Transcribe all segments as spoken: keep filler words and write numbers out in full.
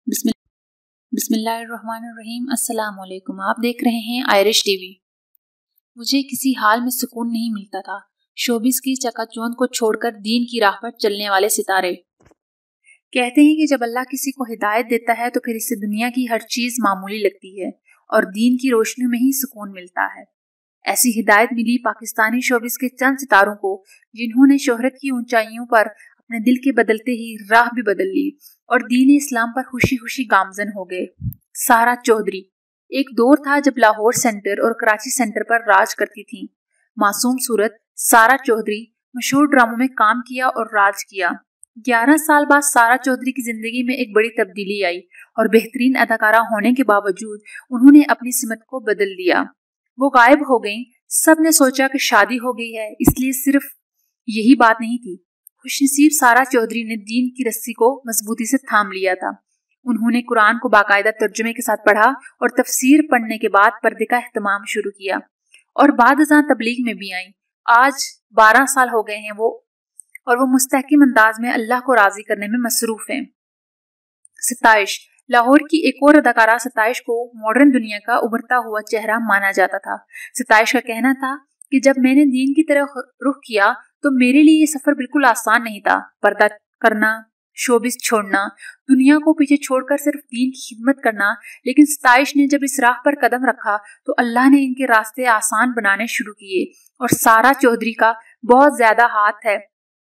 बिस्मिल बिस्मिल्लाहिर्रहमानिर्रहीम। अस्सलाम वालेकुम। आप देख रहे हैं आयरिश टीवी। मुझे किसी हाल में सुकून नहीं मिलता था। शोबिस की चकाचौंध को छोड़कर दीन की राह पर चलने वाले सितारे। कहते हैं कि जब अल्लाह किसी को हिदायत देता है तो फिर इससे दुनिया की हर चीज मामूली लगती है और दीन की रोशनी में ही सुकून मिलता है। ऐसी हिदायत मिली पाकिस्तानी शोबिस के चंद सितारों को, जिन्होंने शोहरत की ऊंचाइयों पर अपने दिल के बदलते ही राह भी बदल ली और दीन इस्लाम पर खुशी खुशी गामजन हो गए। सारा चौधरी। एक दौर था जब लाहौर सेंटर और कराची सेंटर पर राज करती थी मासूम सूरत सारा चौधरी मशहूर ड्रामों में काम किया और राज किया। ग्यारह साल बाद सारा चौधरी की जिंदगी में एक बड़ी तब्दीली आई और बेहतरीन अदाकारा होने के बावजूद उन्होंने अपनी सिमत को बदल दिया। वो गायब हो गईं। सब ने सोचा कि शादी हो गई है, इसलिए सिर्फ यही बात नहीं थी। खुशनसीब सारा चौधरी ने दीन की रस्सी को मजबूती से थाम लिया था। उन्होंने कुरान को बाकायदा तर्जुमे के साथ पढ़ा और तफसीर पढ़ने के बाद पर्दे का एहतमाम शुरू किया और बाद अज़ां तबलीग में भी आई। आज बारह साल हो गए हैं वो और वो मुस्तहकिम अंदाज में अल्लाह को राजी करने में मसरूफ हैं। सताइश। लाहौर की एक और अदाकारा सताइश को मॉडर्न दुनिया का उभरता हुआ चेहरा माना जाता था। सताइश का कहना था कि जब मैंने दीन की तरफ रुख किया तो मेरे लिए ये सफर बिल्कुल आसान नहीं था। पर्दा करना, शोबिस छोड़ना, दुनिया को पीछे छोड़कर सिर्फ दीन की खिदमत करना। लेकिन सताइश ने जब इस राह पर कदम रखा तो अल्लाह ने इनके रास्ते आसान बनाने शुरू किए और सारा चौधरी का बहुत ज्यादा हाथ है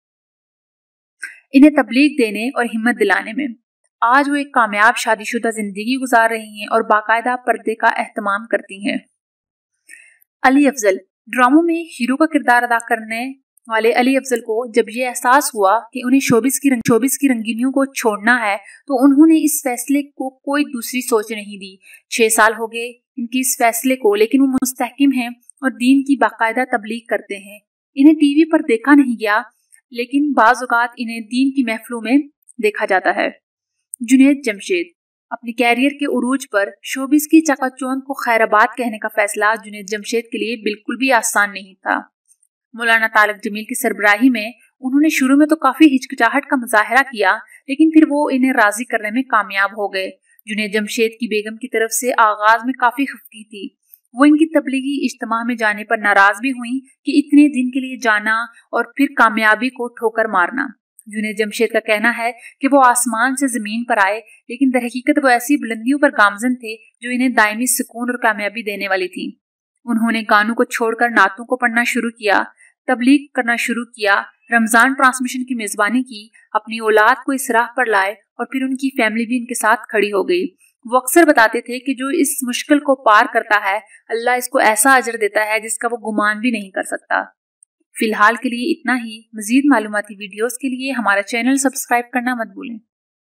इन्हें तबलीग देने और हिम्मत दिलाने में। आज वो एक कामयाब शादीशुदा जिंदगी गुजार रही हैं और बाकायदा पर्दे का एहतमाम करती हैं। अली अफजल। ड्रामों में हीरो का किरदार अदा करने वाले अली अफजल को जब ये एहसास हुआ कि उन्हें शोबिस की रंग, शोबिस की रंगीनियों को छोड़ना है तो उन्होंने इस फैसले को कोई दूसरी सोच नहीं दी। छह साल हो गए इनकी इस फैसले को, लेकिन वो मुस्तहकिम हैं और दीन की बाकायदा तबलीग करते हैं। इन्हें टीवी पर देखा नहीं गया, लेकिन बाज़ औक़ात इन्हें दीन की महफिलों में देखा जाता है। जुनैद जमशेद। अपने कैरियर के उरूज पर शोबिस की चकाचौंध को खैराबाद कहने का फैसला जुनैद जमशेद के लिए बिल्कुल भी आसान नहीं था। मौलाना तारिक जमील की सरबराही में उन्होंने शुरू में तो काफी हिचकिचाहट का मुजाहरा किया, लेकिन फिर वो इन्हें राजी करने में कामयाब हो गए। जुनैद जमशेद की बेगम की तरफ से आगाज में काफी खफगी थी। वो इनकी तबलीगी इज्तिमा में जाने पर नाराज भी हुई कि इतने दिन के लिए जाना और फिर कामयाबी को ठोकर मारना। जुनैद जमशेद का कहना है कि वो आसमान से जमीन पर आए, लेकिन दरहकीकत वो ऐसी बुलंदियों पर गामजन थे जो इन्हें दायमी सुकून और कामयाबी देने वाली थी। उन्होंने गानों को छोड़कर नातों को पढ़ना शुरू किया, तबलीग करना शुरू किया, रमजान ट्रांसमिशन की मेजबानी की, अपनी औलाद को इस राह पर लाए और फिर उनकी फैमिली भी इनके साथ खड़ी हो गई। वो अक्सर बताते थे कि जो इस मुश्किल को पार करता है अल्लाह इसको ऐसा अजर देता है जिसका वो गुमान भी नहीं कर सकता। फिलहाल के लिए इतना ही। मजीद मालूमाती वीडियोस के लिए हमारा चैनल सब्सक्राइब करना मत भूलें।